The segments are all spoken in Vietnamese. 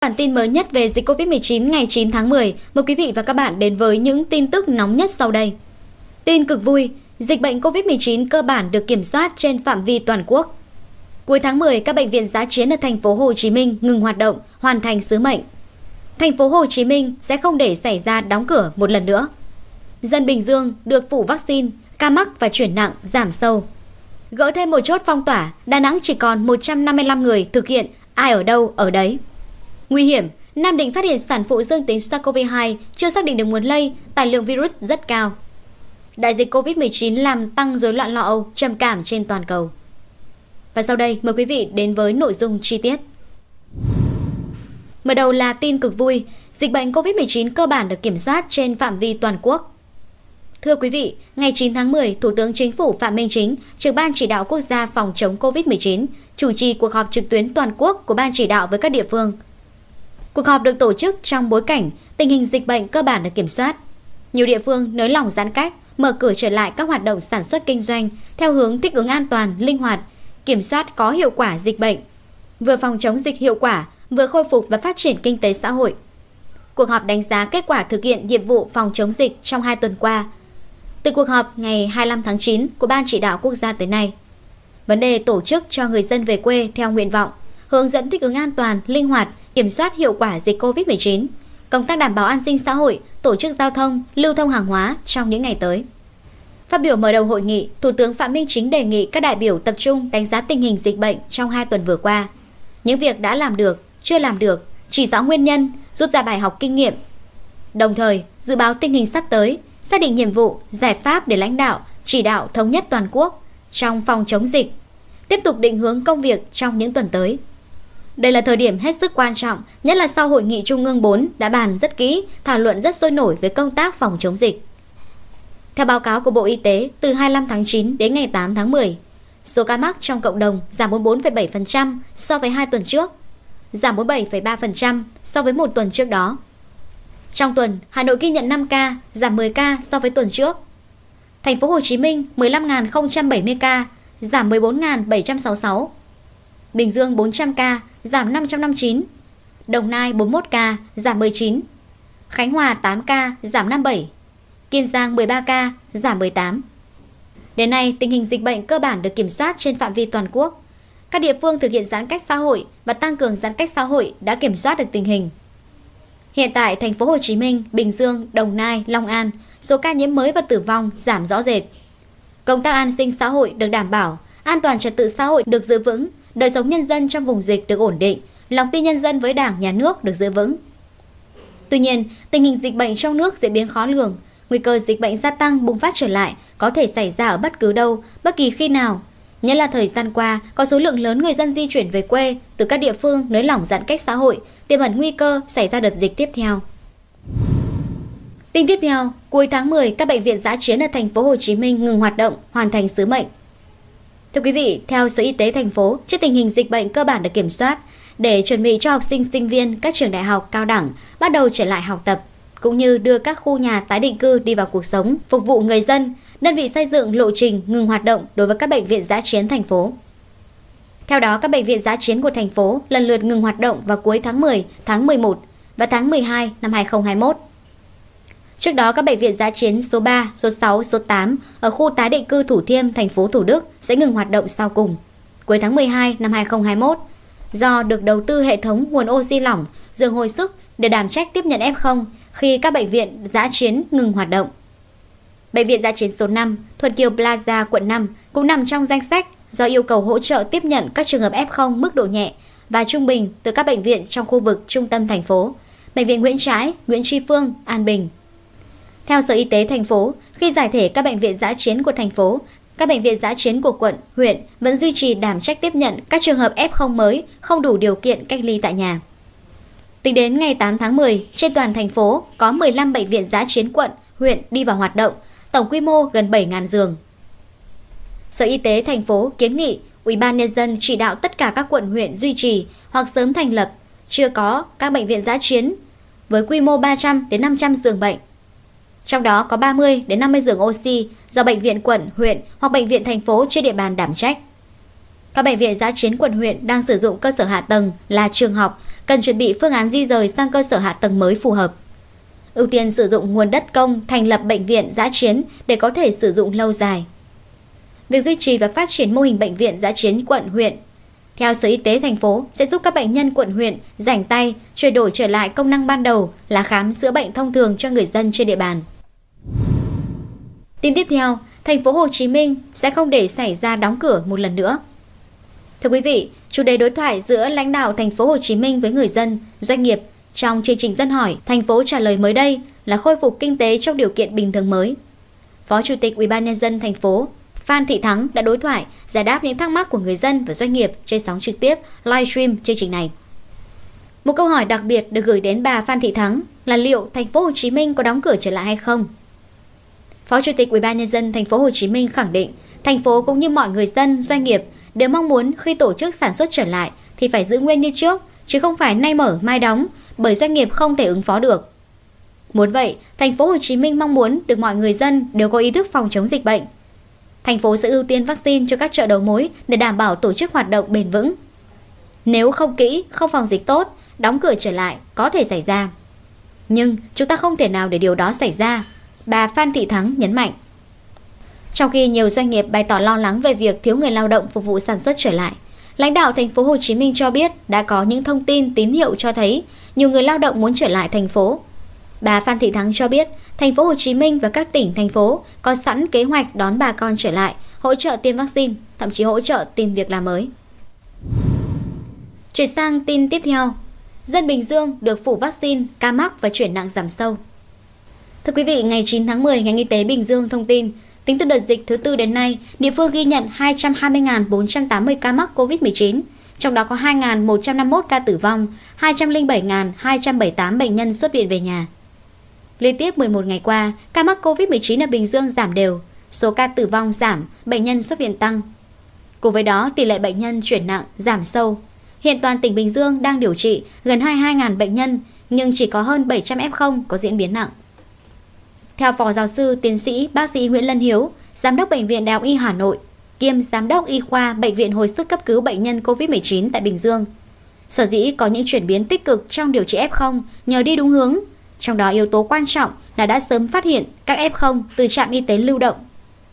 Bản tin mới nhất về dịch Covid-19 ngày 9 tháng 10, mời quý vị và các bạn đến với những tin tức nóng nhất sau đây. Tin cực vui, dịch bệnh Covid-19 cơ bản được kiểm soát trên phạm vi toàn quốc. Cuối tháng 10, các bệnh viện dã chiến ở thành phố Hồ Chí Minh ngừng hoạt động, hoàn thành sứ mệnh. Thành phố Hồ Chí Minh sẽ không để xảy ra đóng cửa một lần nữa. Dân Bình Dương được phủ vaccine, ca mắc và chuyển nặng giảm sâu. Gỡ thêm một chốt phong tỏa, Đà Nẵng chỉ còn 155 người thực hiện, ai ở đâu ở đấy. Nguy hiểm, Nam Định phát hiện sản phụ dương tính SARS-CoV-2 chưa xác định được nguồn lây, tải lượng virus rất cao. Đại dịch Covid-19 làm tăng rối loạn lo âu, trầm cảm trên toàn cầu. Và sau đây mời quý vị đến với nội dung chi tiết. Mở đầu là tin cực vui, dịch bệnh Covid-19 cơ bản được kiểm soát trên phạm vi toàn quốc. Thưa quý vị, ngày 9 tháng 10, Thủ tướng Chính phủ Phạm Minh Chính, trưởng Ban Chỉ đạo Quốc gia phòng chống Covid-19, chủ trì cuộc họp trực tuyến toàn quốc của Ban Chỉ đạo với các địa phương. Cuộc họp được tổ chức trong bối cảnh tình hình dịch bệnh cơ bản được kiểm soát. Nhiều địa phương nới lỏng giãn cách, mở cửa trở lại các hoạt động sản xuất kinh doanh theo hướng thích ứng an toàn, linh hoạt, kiểm soát có hiệu quả dịch bệnh, vừa phòng chống dịch hiệu quả, vừa khôi phục và phát triển kinh tế xã hội. Cuộc họp đánh giá kết quả thực hiện nhiệm vụ phòng chống dịch trong 2 tuần qua. Từ cuộc họp ngày 25 tháng 9 của Ban Chỉ đạo Quốc gia tới nay, vấn đề tổ chức cho người dân về quê theo nguyện vọng, hướng dẫn thích ứng an toàn, linh hoạt, kiểm soát hiệu quả dịch Covid-19, công tác đảm bảo an sinh xã hội, tổ chức giao thông, lưu thông hàng hóa trong những ngày tới. Phát biểu mở đầu hội nghị, Thủ tướng Phạm Minh Chính đề nghị các đại biểu tập trung đánh giá tình hình dịch bệnh trong 2 tuần vừa qua, những việc đã làm được, chưa làm được, chỉ rõ nguyên nhân, rút ra bài học kinh nghiệm. Đồng thời, dự báo tình hình sắp tới, xác định nhiệm vụ, giải pháp để lãnh đạo, chỉ đạo thống nhất toàn quốc trong phòng chống dịch, tiếp tục định hướng công việc trong những tuần tới. Đây là thời điểm hết sức quan trọng, nhất là sau Hội nghị Trung ương 4 đã bàn rất kỹ, thảo luận rất sôi nổi về công tác phòng chống dịch. Theo báo cáo của Bộ Y tế, từ 25 tháng 9 đến ngày 8 tháng 10, số ca mắc trong cộng đồng giảm 44,7% so với 2 tuần trước, giảm 47,3% so với một tuần trước đó. Trong tuần, Hà Nội ghi nhận 5 ca, giảm 10 ca so với tuần trước. Thành phố Hồ Chí Minh 15.070 ca, giảm 14.766. Bình Dương 400 ca, giảm 559. Đồng Nai 41 ca, giảm 19. Khánh Hòa 8 ca, giảm 57. Kiên Giang 13 ca, giảm 18. Đến nay, tình hình dịch bệnh cơ bản được kiểm soát trên phạm vi toàn quốc. Các địa phương thực hiện giãn cách xã hội và tăng cường giãn cách xã hội đã kiểm soát được tình hình. Hiện tại, thành phố Hồ Chí Minh, Bình Dương, Đồng Nai, Long An, số ca nhiễm mới và tử vong giảm rõ rệt. Công tác an sinh xã hội được đảm bảo, an toàn trật tự xã hội được giữ vững, đời sống nhân dân trong vùng dịch được ổn định, lòng tin nhân dân với Đảng, Nhà nước được giữ vững. Tuy nhiên, tình hình dịch bệnh trong nước diễn biến khó lường, nguy cơ dịch bệnh gia tăng bùng phát trở lại có thể xảy ra ở bất cứ đâu, bất kỳ khi nào. Nhất là thời gian qua, có số lượng lớn người dân di chuyển về quê từ các địa phương nới lỏng giãn cách xã hội, tiềm ẩn nguy cơ xảy ra đợt dịch tiếp theo. Tin tiếp theo, cuối tháng 10, các bệnh viện dã chiến ở thành phố Hồ Chí Minh ngừng hoạt động, hoàn thành sứ mệnh. Thưa quý vị, theo Sở Y tế thành phố, trước tình hình dịch bệnh cơ bản được kiểm soát, để chuẩn bị cho học sinh, sinh viên các trường đại học, cao đẳng bắt đầu trở lại học tập, cũng như đưa các khu nhà tái định cư đi vào cuộc sống, phục vụ người dân, đơn vị xây dựng lộ trình ngừng hoạt động đối với các bệnh viện dã chiến thành phố. Theo đó, các bệnh viện dã chiến của thành phố lần lượt ngừng hoạt động vào cuối tháng 10, tháng 11 và tháng 12 năm 2021. Trước đó, các bệnh viện dã chiến số 3, số 6, số 8 ở khu tái định cư Thủ Thiêm, thành phố Thủ Đức sẽ ngừng hoạt động sau cùng, cuối tháng 12 năm 2021, do được đầu tư hệ thống nguồn oxy lỏng, giường hồi sức để đảm trách tiếp nhận F0 khi các bệnh viện dã chiến ngừng hoạt động. Bệnh viện dã chiến số 5, Thuận Kiều Plaza, quận 5 cũng nằm trong danh sách do yêu cầu hỗ trợ tiếp nhận các trường hợp F0 mức độ nhẹ và trung bình từ các bệnh viện trong khu vực trung tâm thành phố, bệnh viện Nguyễn Trãi, Nguyễn Tri Phương, An Bình. Theo Sở Y tế thành phố, khi giải thể các bệnh viện dã chiến của thành phố, các bệnh viện dã chiến của quận, huyện vẫn duy trì đảm trách tiếp nhận các trường hợp F0 mới không đủ điều kiện cách ly tại nhà. Tính đến ngày 8 tháng 10, trên toàn thành phố có 15 bệnh viện dã chiến quận, huyện đi vào hoạt động, tổng quy mô gần 7.000 giường. Sở Y tế thành phố kiến nghị UBND chỉ đạo tất cả các quận huyện duy trì hoặc sớm thành lập chưa có các bệnh viện dã chiến với quy mô 300 đến 500 giường bệnh. Trong đó có 30 đến 50 giường oxy do bệnh viện quận, huyện hoặc bệnh viện thành phố trên địa bàn đảm trách. Các bệnh viện dã chiến quận huyện đang sử dụng cơ sở hạ tầng là trường học, cần chuẩn bị phương án di rời sang cơ sở hạ tầng mới phù hợp. Ưu tiên sử dụng nguồn đất công thành lập bệnh viện dã chiến để có thể sử dụng lâu dài. Việc duy trì và phát triển mô hình bệnh viện dã chiến quận, huyện, theo Sở Y tế thành phố sẽ giúp các bệnh nhân quận, huyện rảnh tay chuyển đổi trở lại công năng ban đầu là khám chữa bệnh thông thường cho người dân trên địa bàn. Tin tiếp theo, thành phố Hồ Chí Minh sẽ không để xảy ra đóng cửa một lần nữa. Thưa quý vị, chủ đề đối thoại giữa lãnh đạo thành phố Hồ Chí Minh với người dân, doanh nghiệp trong chương trình Dân hỏi, thành phố trả lời mới đây là khôi phục kinh tế trong điều kiện bình thường mới. Phó Chủ tịch UBND thành phố Phan Thị Thắng đã đối thoại, giải đáp những thắc mắc của người dân và doanh nghiệp trên sóng trực tiếp livestream chương trình này. Một câu hỏi đặc biệt được gửi đến bà Phan Thị Thắng là liệu thành phố Hồ Chí Minh có đóng cửa trở lại hay không? Phó Chủ tịch UBND thành phố Hồ Chí Minh khẳng định, thành phố cũng như mọi người dân, doanh nghiệp đều mong muốn khi tổ chức sản xuất trở lại thì phải giữ nguyên như trước, chứ không phải nay mở mai đóng, bởi doanh nghiệp không thể ứng phó được. Muốn vậy, thành phố Hồ Chí Minh mong muốn được mọi người dân đều có ý thức phòng chống dịch bệnh. Thành phố sẽ ưu tiên vaccine cho các chợ đầu mối để đảm bảo tổ chức hoạt động bền vững. Nếu không kỹ, không phòng dịch tốt, đóng cửa trở lại có thể xảy ra. Nhưng chúng ta không thể nào để điều đó xảy ra, bà Phan Thị Thắng nhấn mạnh. Trong khi nhiều doanh nghiệp bày tỏ lo lắng về việc thiếu người lao động phục vụ sản xuất trở lại, lãnh đạo thành phố Hồ Chí Minh cho biết đã có những thông tin tín hiệu cho thấy nhiều người lao động muốn trở lại thành phố. Bà Phan Thị Thắng cho biết, thành phố Hồ Chí Minh và các tỉnh thành phố có sẵn kế hoạch đón bà con trở lại, hỗ trợ tiêm vaccine, thậm chí hỗ trợ tìm việc làm mới. Chuyển sang tin tiếp theo, dân Bình Dương được phủ vaccine, ca mắc và chuyển nặng giảm sâu. Thưa quý vị, ngày 9 tháng 10, ngành y tế Bình Dương thông tin, tính từ đợt dịch thứ tư đến nay, địa phương ghi nhận 220.480 ca mắc COVID-19, trong đó có 2.151 ca tử vong, 207.278 bệnh nhân xuất viện về nhà. Liên tiếp 11 ngày qua, ca mắc COVID-19 ở Bình Dương giảm đều, số ca tử vong giảm, bệnh nhân xuất viện tăng. Cùng với đó, tỷ lệ bệnh nhân chuyển nặng giảm sâu. Hiện toàn tỉnh Bình Dương đang điều trị gần 22.000 bệnh nhân, nhưng chỉ có hơn 700 F0 có diễn biến nặng. Theo Phó Giáo sư, Tiến sĩ, Bác sĩ Nguyễn Lân Hiếu, Giám đốc Bệnh viện Đại học Y Hà Nội, kiêm Giám đốc Y khoa Bệnh viện Hồi sức cấp cứu bệnh nhân COVID-19 tại Bình Dương, sở dĩ có những chuyển biến tích cực trong điều trị F0 nhờ đi đúng hướng. Trong đó yếu tố quan trọng là đã sớm phát hiện các F0 từ trạm y tế lưu động.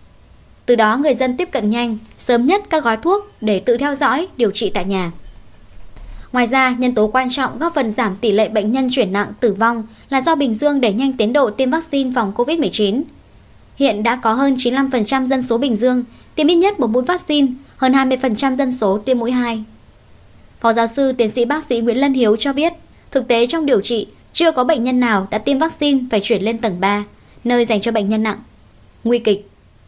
Từ đó người dân tiếp cận nhanh, sớm nhất các gói thuốc để tự theo dõi, điều trị tại nhà. Ngoài ra, nhân tố quan trọng góp phần giảm tỷ lệ bệnh nhân chuyển nặng tử vong là do Bình Dương đẩy nhanh tiến độ tiêm vaccine phòng COVID-19. Hiện đã có hơn 95% dân số Bình Dương tiêm ít nhất một mũi vaccine, hơn 20% dân số tiêm mũi 2. Phó Giáo sư, Tiến sĩ Bác sĩ Nguyễn Lân Hiếu cho biết, thực tế trong điều trị, chưa có bệnh nhân nào đã tiêm vaccine phải chuyển lên tầng 3, nơi dành cho bệnh nhân nặng, nguy kịch.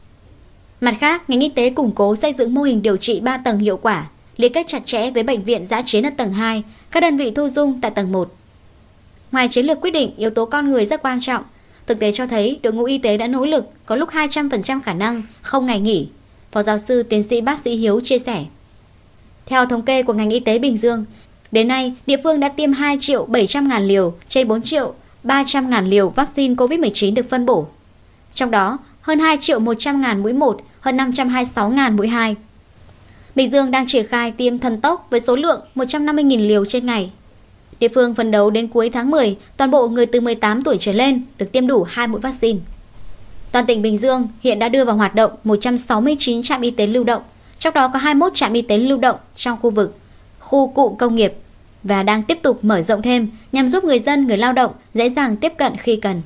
Mặt khác, ngành y tế củng cố xây dựng mô hình điều trị 3 tầng hiệu quả, liên kết chặt chẽ với bệnh viện dã chiến ở tầng 2, các đơn vị thu dung tại tầng 1. Ngoài chiến lược quyết định, yếu tố con người rất quan trọng. Thực tế cho thấy đội ngũ y tế đã nỗ lực, có lúc 200% khả năng, không ngày nghỉ. Phó Giáo sư Tiến sĩ Bác sĩ Hiếu chia sẻ. Theo thống kê của ngành y tế Bình Dương, đến nay, địa phương đã tiêm 2.700.000 liều trên 4.300.000 liều vaccine COVID-19 được phân bổ. Trong đó, hơn 2.100.000 mũi 1, hơn 526.000 mũi 2. Bình Dương đang triển khai tiêm thần tốc với số lượng 150.000 liều trên ngày. Địa phương phấn đấu đến cuối tháng 10, toàn bộ người từ 18 tuổi trở lên được tiêm đủ 2 mũi vaccine. Toàn tỉnh Bình Dương hiện đã đưa vào hoạt động 169 trạm y tế lưu động, trong đó có 21 trạm y tế lưu động trong khu vực, khu cụm công nghiệp và đang tiếp tục mở rộng thêm nhằm giúp người dân, người lao động dễ dàng tiếp cận khi cần.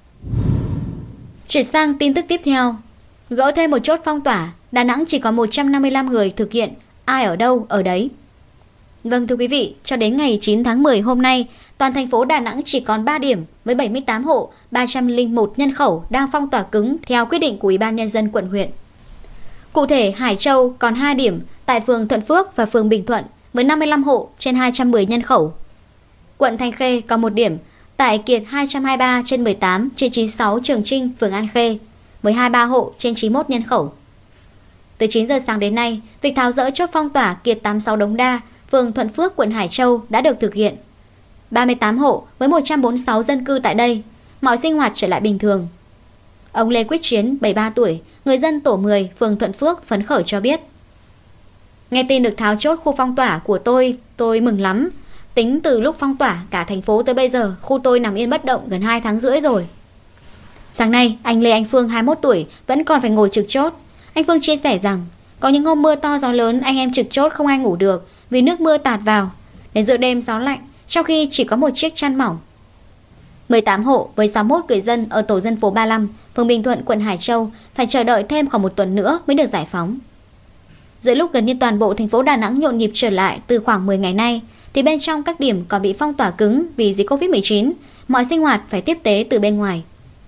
Chuyển sang tin tức tiếp theo. Gỡ thêm một chốt phong tỏa, Đà Nẵng chỉ có 155 người thực hiện, ai ở đâu ở đấy. Vâng thưa quý vị, cho đến ngày 9 tháng 10 hôm nay, toàn thành phố Đà Nẵng chỉ còn 3 điểm với 78 hộ, 301 nhân khẩu đang phong tỏa cứng theo quyết định của Ủy ban Nhân dân quận huyện. Cụ thể, Hải Châu còn 2 điểm tại phường Thuận Phước và phường Bình Thuận với 55 hộ trên 210 nhân khẩu. Quận Thanh Khê có 1 điểm tại Kiệt 223 trên 18 trên 96 Trường Trinh, phường An Khê với 23 hộ trên 91 nhân khẩu. Từ 9 giờ sáng đến nay, việc tháo dỡ chốt phong tỏa Kiệt 86 Đống Đa, phường Thuận Phước, quận Hải Châu đã được thực hiện. 38 hộ với 146 dân cư tại đây, mọi sinh hoạt trở lại bình thường. Ông Lê Quyết Chiến, 73 tuổi, người dân tổ 10, phường Thuận Phước phấn khởi cho biết. Nghe tin được tháo chốt khu phong tỏa của tôi mừng lắm. Tính từ lúc phong tỏa cả thành phố tới bây giờ, khu tôi nằm yên bất động gần 2 tháng rưỡi rồi. Sáng nay, anh Lê Anh Phương 21 tuổi vẫn còn phải ngồi trực chốt. Anh Phương chia sẻ rằng, có những hôm mưa to gió lớn anh em trực chốt không ai ngủ được vì nước mưa tạt vào. Đến giữa đêm gió lạnh, trong khi chỉ có một chiếc chăn mỏng. 18 hộ với 61 người dân ở tổ dân phố 35, phường Bình Thuận, quận Hải Châu phải chờ đợi thêm khoảng 1 tuần nữa mới được giải phóng. Giữa lúc gần như toàn bộ thành phố Đà Nẵng nhộn nhịp trở lại từ khoảng 10 ngày nay, thì bên trong các điểm còn bị phong tỏa cứng vì dịch Covid-19, mọi sinh hoạt phải tiếp tế từ bên ngoài.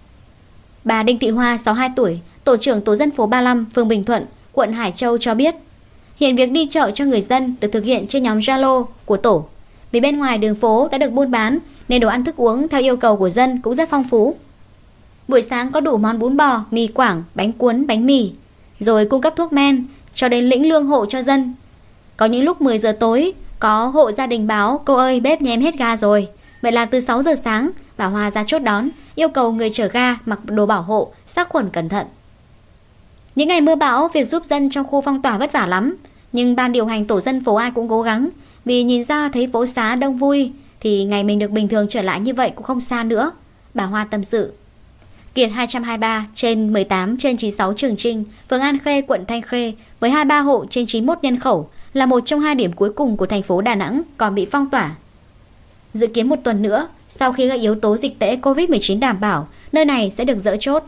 Bà Đinh Thị Hoa, 62 tuổi, tổ trưởng tổ dân phố 35, phường Bình Thuận, quận Hải Châu cho biết, hiện việc đi chợ cho người dân được thực hiện trên nhóm Zalo của tổ. Vì bên ngoài đường phố đã được buôn bán nên đồ ăn thức uống theo yêu cầu của dân cũng rất phong phú. Buổi sáng có đủ món bún bò, mì Quảng, bánh cuốn, bánh mì, rồi cung cấp thuốc men cho đến lĩnh lương hộ cho dân. Có những lúc 10 giờ tối, có hộ gia đình báo, cô ơi bếp nhà em hết ga rồi. Vậy là từ 6 giờ sáng, bà Hoa ra chốt đón, yêu cầu người chở ga mặc đồ bảo hộ, sát khuẩn cẩn thận. Những ngày mưa bão, việc giúp dân trong khu phong tỏa vất vả lắm. Nhưng ban điều hành tổ dân phố ai cũng cố gắng, vì nhìn ra thấy phố xá đông vui, thì ngày mình được bình thường trở lại như vậy cũng không xa nữa, bà Hoa tâm sự. Kiệt 223 trên 18 trên 96 Trường Trinh, phường An Khê, quận Thanh Khê với 23 hộ trên 91 nhân khẩu là một trong 2 điểm cuối cùng của thành phố Đà Nẵng còn bị phong tỏa. Dự kiến 1 tuần nữa, sau khi các yếu tố dịch tễ Covid-19 đảm bảo, nơi này sẽ được dỡ chốt.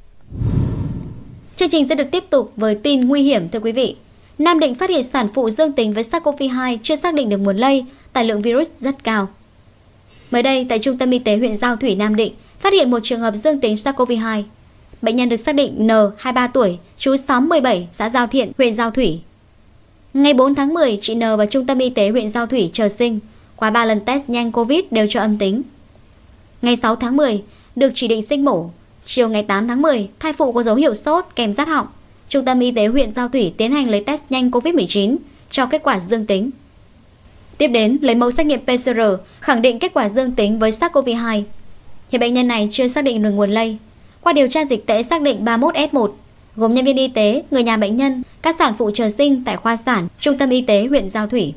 Chương trình sẽ được tiếp tục với tin nguy hiểm thưa quý vị. Nam Định phát hiện sản phụ dương tính với SARS-CoV-2 chưa xác định được nguồn lây, tải lượng virus rất cao. Mới đây, tại Trung tâm Y tế huyện Giao Thủy, Nam Định, phát hiện một trường hợp dương tính SARS-CoV-2. Bệnh nhân được xác định N, 23 tuổi, trú xóm 17, xã Giao Thiện, huyện Giao Thủy. Ngày 4 tháng 10, chị N vào Trung tâm Y tế huyện Giao Thủy chờ sinh. Qua 3 lần test nhanh COVID đều cho âm tính. Ngày 6 tháng 10, được chỉ định sinh mổ. Chiều ngày 8 tháng 10, thai phụ có dấu hiệu sốt kèm rát họng. Trung tâm Y tế huyện Giao Thủy tiến hành lấy test nhanh COVID-19, cho kết quả dương tính. Tiếp đến, lấy mẫu xét nghiệm PCR, khẳng định kết quả dương tính với SARS-CoV-2. Hiện bệnh nhân này chưa xác định được nguồn lây. Qua điều tra dịch tễ xác định 31 F1, gồm nhân viên y tế, người nhà bệnh nhân, các sản phụ chờ sinh tại khoa sản, Trung tâm Y tế huyện Giao Thủy.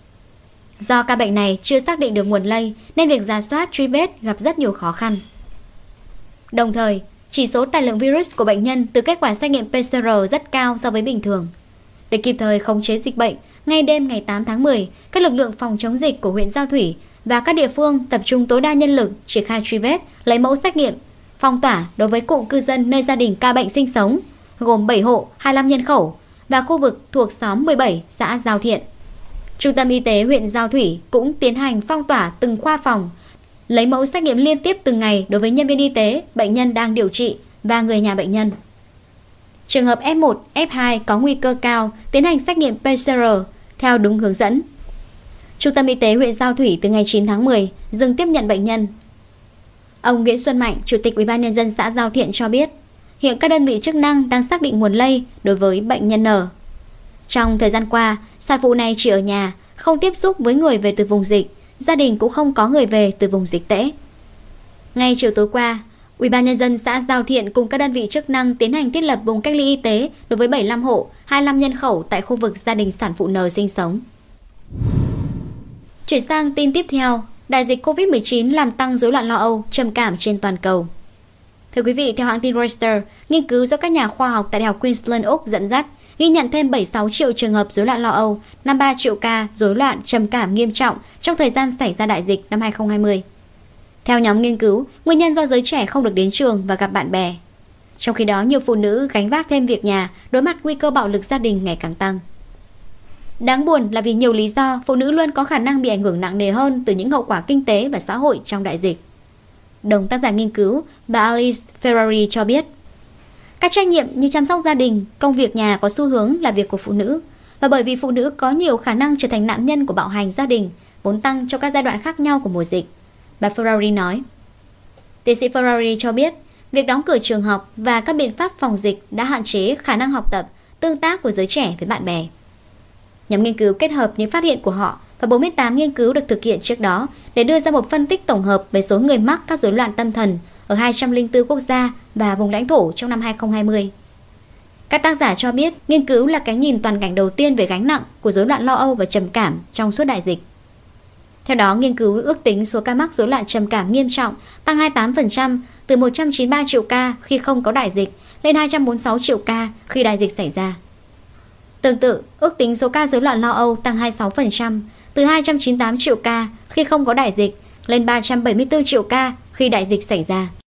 Do ca bệnh này chưa xác định được nguồn lây, nên việc rà soát, truy vết gặp rất nhiều khó khăn. Đồng thời, chỉ số tải lượng virus của bệnh nhân từ kết quả xét nghiệm PCR rất cao so với bình thường. Để kịp thời khống chế dịch bệnh, ngay đêm ngày 8 tháng 10, các lực lượng phòng chống dịch của huyện Giao Thủy và các địa phương tập trung tối đa nhân lực triển khai truy vết, lấy mẫu xét nghiệm, phong tỏa đối với cụm cư dân nơi gia đình ca bệnh sinh sống, gồm 7 hộ, 25 nhân khẩu và khu vực thuộc xóm 17, xã Giao Thiện. Trung tâm Y tế huyện Giao Thủy cũng tiến hành phong tỏa từng khoa phòng, lấy mẫu xét nghiệm liên tiếp từng ngày đối với nhân viên y tế, bệnh nhân đang điều trị và người nhà bệnh nhân. Trường hợp F1, F2 có nguy cơ cao tiến hành xét nghiệm PCR theo đúng hướng dẫn. Trung tâm Y tế huyện Giao Thủy từ ngày 9 tháng 10 dừng tiếp nhận bệnh nhân. Ông Nguyễn Xuân Mạnh, Chủ tịch UBND xã Giao Thiện cho biết, hiện các đơn vị chức năng đang xác định nguồn lây đối với bệnh nhân N. Trong thời gian qua, sản phụ này chỉ ở nhà, không tiếp xúc với người về từ vùng dịch, gia đình cũng không có người về từ vùng dịch tễ. Ngay chiều tối qua, UBND xã Giao Thiện cùng các đơn vị chức năng tiến hành thiết lập vùng cách ly y tế đối với 75 hộ, 25 nhân khẩu tại khu vực gia đình sản phụ N sinh sống. Chuyển sang tin tiếp theo, đại dịch Covid-19 làm tăng rối loạn lo âu, trầm cảm trên toàn cầu. Thưa quý vị, theo hãng tin Reuters, nghiên cứu do các nhà khoa học tại Đại học Queensland, Úc dẫn dắt, ghi nhận thêm 76 triệu trường hợp rối loạn lo âu, 53 triệu ca rối loạn trầm cảm nghiêm trọng trong thời gian xảy ra đại dịch năm 2020. Theo nhóm nghiên cứu, nguyên nhân do giới trẻ không được đến trường và gặp bạn bè. Trong khi đó, nhiều phụ nữ gánh vác thêm việc nhà, đối mặt nguy cơ bạo lực gia đình ngày càng tăng. Đáng buồn là vì nhiều lý do, phụ nữ luôn có khả năng bị ảnh hưởng nặng nề hơn từ những hậu quả kinh tế và xã hội trong đại dịch. Đồng tác giả nghiên cứu, bà Alice Ferrari cho biết, các trách nhiệm như chăm sóc gia đình, công việc nhà có xu hướng là việc của phụ nữ. Và bởi vì phụ nữ có nhiều khả năng trở thành nạn nhân của bạo hành gia đình, vốn tăng trong các giai đoạn khác nhau của mùa dịch. Bà Ferrari nói. Tiến sĩ Ferrari cho biết, việc đóng cửa trường học và các biện pháp phòng dịch đã hạn chế khả năng học tập, tương tác của giới trẻ với bạn bè. Nhóm nghiên cứu kết hợp những phát hiện của họ và 48 nghiên cứu được thực hiện trước đó để đưa ra một phân tích tổng hợp về số người mắc các rối loạn tâm thần ở 204 quốc gia và vùng lãnh thổ trong năm 2020. Các tác giả cho biết nghiên cứu là cái nhìn toàn cảnh đầu tiên về gánh nặng của rối loạn lo âu và trầm cảm trong suốt đại dịch. Theo đó, nghiên cứu ước tính số ca mắc rối loạn trầm cảm nghiêm trọng tăng 28% từ 193 triệu ca khi không có đại dịch lên 246 triệu ca khi đại dịch xảy ra. Tương tự, ước tính số ca rối loạn lo âu tăng 26% từ 298 triệu ca khi không có đại dịch lên 374 triệu ca khi đại dịch xảy ra.